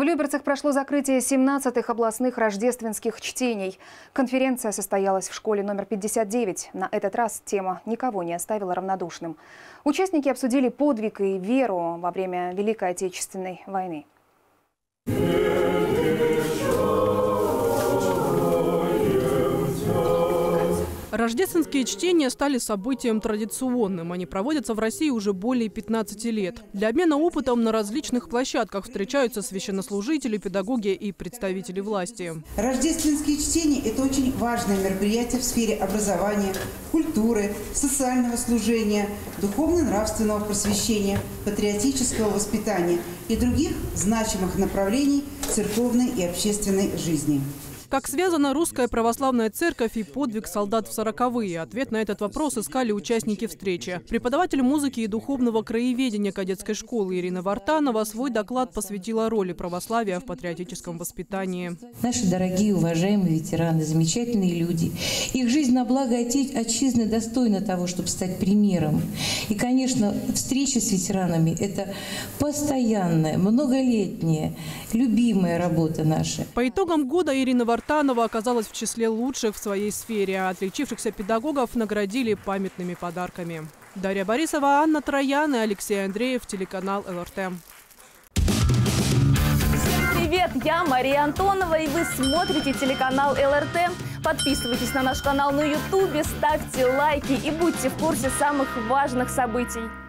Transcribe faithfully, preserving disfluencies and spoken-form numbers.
Люберцах прошло закрытие семнадцатых областных рождественских чтений. Конференция состоялась в школе номер пятьдесят девять. На этот раз тема никого не оставила равнодушным. Участники обсудили подвиг и веру во время Великой Отечественной войны. Рождественские чтения стали событием традиционным. Они проводятся в России уже более пятнадцати лет. Для обмена опытом на различных площадках встречаются священнослужители, педагоги и представители власти. Рождественские чтения – это очень важное мероприятие в сфере образования, культуры, социального служения, духовно-нравственного просвещения, патриотического воспитания и других значимых направлений церковной и общественной жизни. Как связана русская православная церковь и подвиг солдат в сороковые? Ответ на этот вопрос искали участники встречи. Преподаватель музыки и духовного краеведения кадетской школы Ирина Вартанова свой доклад посвятила роли православия в патриотическом воспитании. Наши дорогие, уважаемые ветераны, замечательные люди. Их жизнь на благо отчизны достойна того, чтобы стать примером. И, конечно, встреча с ветеранами – это постоянная, многолетняя, любимая работа наша. По итогам года Ирина Вартанова Вартанова оказалась в числе лучших в своей сфере, а отличившихся педагогов наградили памятными подарками. Дарья Борисова, Анна Троян и Алексей Андреев, телеканал эл эр тэ. Всем привет, я Мария Антонова, и вы смотрите телеканал эл эр тэ. Подписывайтесь на наш канал на ютубе, ставьте лайки и будьте в курсе самых важных событий.